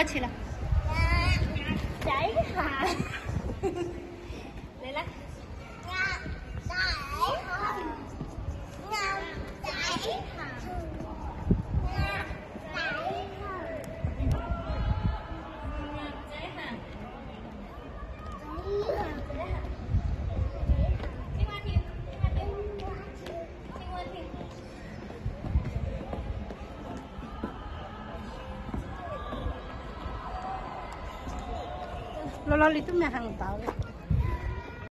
开起了。chạy hả? Đây là. Lo lo itu mah hang tahu.